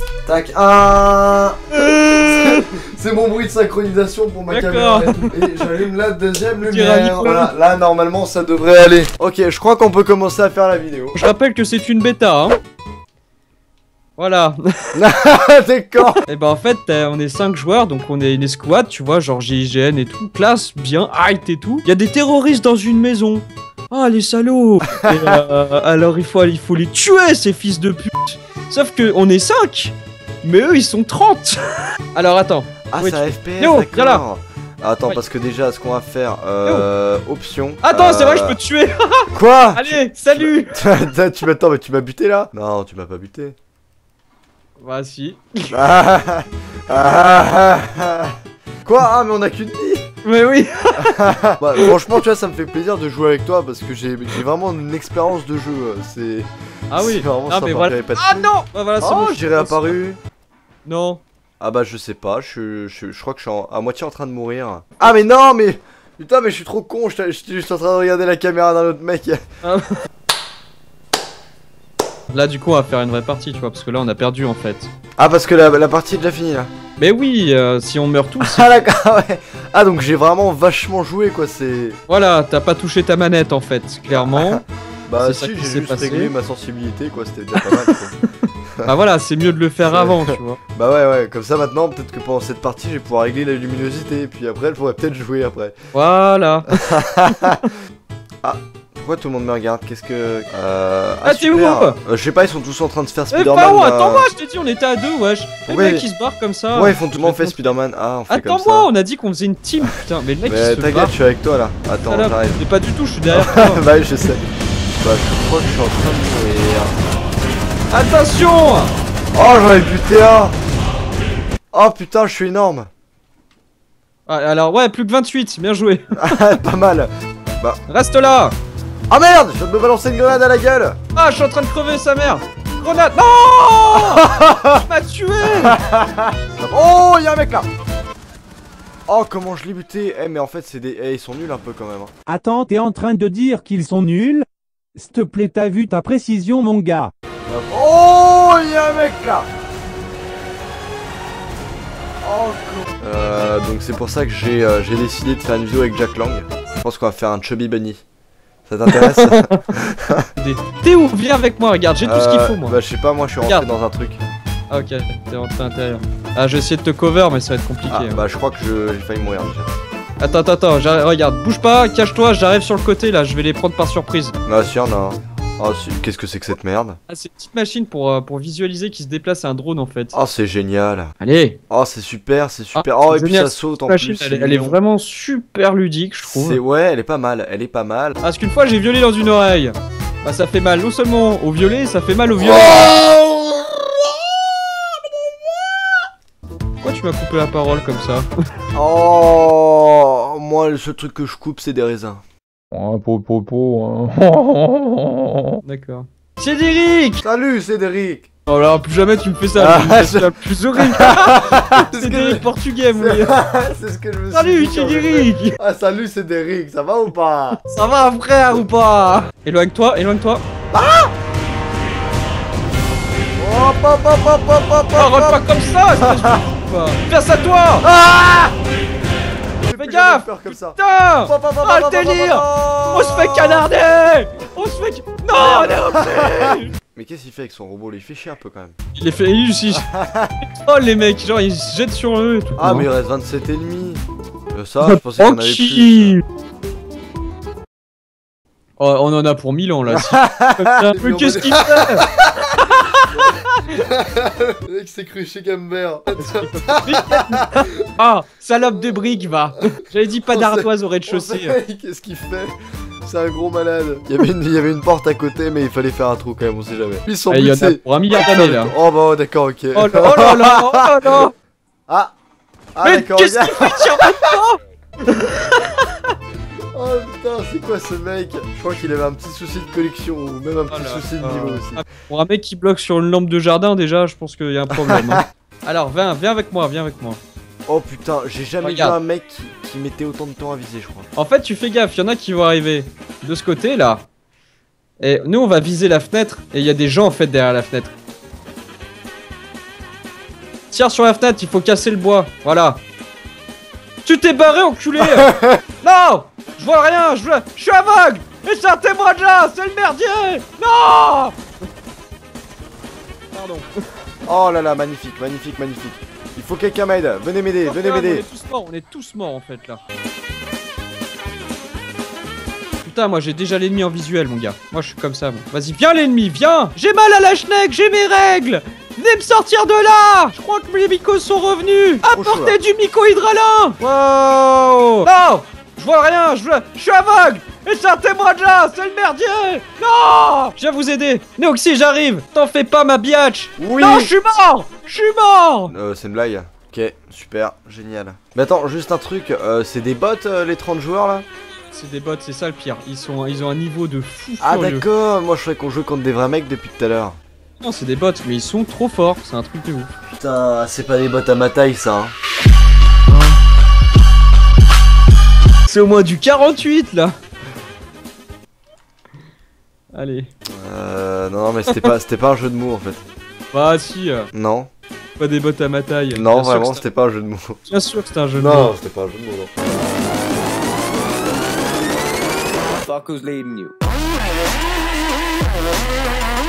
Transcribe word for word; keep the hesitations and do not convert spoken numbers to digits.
Tac, un. C'est mon bruit de synchronisation pour ma caméra. Et j'allume la deuxième lumière. Voilà, là normalement ça devrait aller. Ok, je crois qu'on peut commencer à faire la vidéo. Je rappelle que c'est une bêta, hein. Voilà. D'accord. Et bah en fait, on est cinq joueurs, donc on est une escouade, tu vois, genre G I G N et tout, classe, bien, height et tout. Il y a des terroristes dans une maison. Ah, les salauds. Et, euh, alors il faut, il faut les tuer, ces fils de pute. Sauf que on est cinq, mais eux ils sont trente. Alors attends. Ah, oui, c'est tu... F P S, Yo, viens là. Attends, Oui. parce que déjà, ce qu'on va faire, euh, option. Attends, euh... c'est vrai, je peux te tuer. Quoi? Allez, salut. Tu m'attends, mais tu m'as buté là? Non, tu m'as pas buté. Bah si. Ah, ah, ah. Quoi? Ah, mais on a qu'une vie. Mais oui. Bah, franchement, tu vois, ça me fait plaisir de jouer avec toi parce que j'ai vraiment une expérience de jeu. C'est. Ah oui. Vraiment Ah, mais voilà. pas de Ah non. Bah voilà, c'est oh, bon. j'ai réapparu. Non. Ah bah je sais pas, je, je, je crois que je suis en, à moitié en train de mourir. Ah mais non mais... Putain mais je suis trop con, je suis juste en train de regarder la caméra d'un autre mec. Ah. Là du coup on va faire une vraie partie tu vois, parce que là on a perdu en fait. Ah parce que la, la partie est déjà finie là. Mais oui, euh, si on meurt tous... Ah d'accord, ouais. Ah donc j'ai vraiment vachement joué quoi, c'est... Voilà, t'as pas touché ta manette en fait, clairement. Bah si, j'ai juste passé. réglé ma sensibilité quoi, c'était déjà pas mal quoi. Bah voilà, c'est mieux de le faire avant, tu vois. Bah ouais ouais, comme ça maintenant peut-être que pendant cette partie je vais pouvoir régler la luminosité et puis après elle pourrait peut-être jouer après. Voilà. Ah, pourquoi tout le monde me regarde? Qu'est-ce que... Euh... Ah, t'es où? euh, Je sais pas, ils sont tous en train de faire Eh Spider-Man. pas où, euh... attends-moi, je t'ai dit on était à deux, wesh. Le Ouais. mec il se barre comme ça. Ouais, ils font tout le monde fait Spider-Man. Ah, on fait comme ça. Attends-moi, on a dit qu'on faisait une team, putain. Mais le mec Mais il se t'inquiète, barre. je suis avec toi là. Attends, Voilà, j'arrive. mais pas du tout, je suis derrière toi. Bah oui, je sais. Bah je crois que je suis en train de mourir. Attention. Oh, j'en ai buté un. Oh putain, je suis énorme. Ah, alors ouais, plus que vingt-huit, bien joué. Pas mal. Bah. Reste là. Ah merde, je viens de me balancer une grenade à la gueule. Ah, je suis en train de crever sa mère. Grenade. Non. Tu m'as tué. Oh, y'a un mec là. Oh, comment je l'ai buté. Eh, mais en fait, c'est des... Eh, ils sont nuls un peu quand même. Hein. Attends, t'es en train de dire qu'ils sont nuls? S'il te plaît, t'as vu ta précision, mon gars? Oh, y'a un mec là. Oh, con. Euh, donc c'est pour ça que j'ai euh, j'ai décidé de faire une vidéo avec Jack Lang. Je pense qu'on va faire un Chubby Bunny. Ça t'intéresse? T'es où? Viens avec moi, regarde, j'ai tout ce qu'il faut moi. Bah je sais pas, moi je suis rentré Regarde. dans un truc. Ah ok, t'es rentré à l'intérieur. Ah, je vais essayer de te cover, mais ça va être compliqué. Ah, hein. bah je crois que je- j'ai failli mourir déjà. Attends, attends, attends, j'arrive- regarde, bouge pas, cache-toi, j'arrive sur le côté là, je vais les prendre par surprise. Ah si, y'en a un. Oh, si. Qu'est-ce que c'est que cette merde? Ah, c'est une petite machine pour, euh, pour visualiser qui se déplace à un drone en fait. Oh, c'est génial. Allez. Oh, c'est super, c'est super. Ah, oh, c'est et puis génial, ça saute en Cette machine, plus. elle, est- c'est elle est mignon. vraiment super ludique, je trouve. C'est ouais, elle est pas mal, elle est pas mal. Parce qu'une fois j'ai violé dans une oreille. Bah ça fait mal non seulement au violet, ça fait mal au violet. Pourquoi tu m'as coupé la parole comme ça? Oh, moi le seul truc que je coupe c'est des raisins. Oh, po, po, po, hein. D'accord. Cédric! Salut Cédric. Oh là, plus jamais tu me fais ça, Ah, tu me fais je- ça plus horrible. C'est ce que Cédric je- portugais, mon C'est gars. c'est ce que je me suis Salut dit quand j'ai Cédric! fait. Ah salut Cédric, ça va ou pas? Ça va frère ou pas? Éloigne-toi, éloigne-toi. Hop hop hop hop hop hop Parle hop. pas comme ça, espèce de... Face à toi! Ah! Fais gaffe! Peur comme ça. Putain! Hop, hop, hop, Ah hop, le hop, délire! hop, hop. On se fait canarder! On se fait... Non, on est repris! Mais qu'est-ce qu'il fait avec son robot là? Il fait chier un peu quand même. Il est fait... Il aussi... Oh les mecs, genre ils se jettent sur eux et tout. Ah mais il reste vingt-sept ennemis. Euh, Ça, je pensais qu'on avait plus. Tranquille! Oh, on en a pour mille ans là. si- Mais qu'est-ce qu'il fait? Le mec s'est cru chez Gambert. Ah, salope de briques, va. J'avais dit pas On d'ardoise au On rez-de-chaussée. sait Qu'est-ce qu'il fait? C'est un gros malade. Il y, avait une, il y avait une porte à côté, mais il fallait faire un trou quand même, on sait jamais. Puis son Ah, il y but en a c'est. pour un milliard d'années là. Oh bah oh, d'accord, ok. Oh là oh là là, oh là là. Ah! Ah Mais d'accord, qu'est-ce regarde. qu'il fait? Tiens maintenant. Oh putain, c'est quoi ce mec? Je crois qu'il avait un petit souci de collection ou même un petit Oh là, souci de euh, niveau aussi. ah, Pour un mec qui bloque sur une lampe de jardin, déjà, je pense qu'il y a un problème. hein. Alors, viens, viens avec moi, viens avec moi. Oh putain, j'ai jamais Regarde. vu un mec qui, qui mettait autant de temps à viser, je crois. En fait, tu fais gaffe, il y en a qui vont arriver de ce côté là. Et nous, on va viser la fenêtre. Et il y a des gens en fait derrière la fenêtre. Tire sur la fenêtre, il faut casser le bois. Voilà. Tu t'es barré, enculé. Non, je vois rien, je, vois... je suis aveugle. Et sortez-moi de là, c'est le merdier. Non. Pardon. Oh là là, magnifique, magnifique, magnifique. Il faut que quelqu'un m'aide. Venez m'aider, venez m'aider. On est tous morts, on est tous morts en fait là. Putain, moi j'ai déjà l'ennemi en visuel, mon gars. Moi je suis comme ça, bon. Vas-y, viens l'ennemi, viens. J'ai mal à la schneck, j'ai mes règles. Venez me sortir de là. Je crois que les mycos sont revenus. Apportez du myco-hydralin. Wow. Non, je vois rien, je, vois... je suis aveugle. Et sortez-moi de là, c'est le merdier. Non. Je viens vous aider. Néoxy, j'arrive. T'en fais pas, ma biatch. Oui. Non, je suis mort. Je suis mort. Euh, c'est une blague. Ok, super, génial. Mais attends, juste un truc, euh, c'est des bots euh, les trente joueurs là? C'est des bots, c'est ça le pire. Ils sont, ils ont un niveau de fou. Ah furieux. d'accord, moi je croyais qu'on jouait contre des vrais mecs depuis tout à l'heure. Non, c'est des bots, mais ils sont trop forts. C'est un truc de ouf. Putain, c'est pas des bots à ma taille ça. Hein. C'est au moins du quarante-huit là. Allez. Euh, non, non mais c'était pas, c'était pas un jeu de mots en fait. Bah si. Euh, Non. pas des bots à ma taille. Non, Bien vraiment, sûr que c'était pas un jeu de mots. Bien sûr que c'était un jeu de Non, mots. c'était pas un jeu de mots, non. Fuck who's leading you?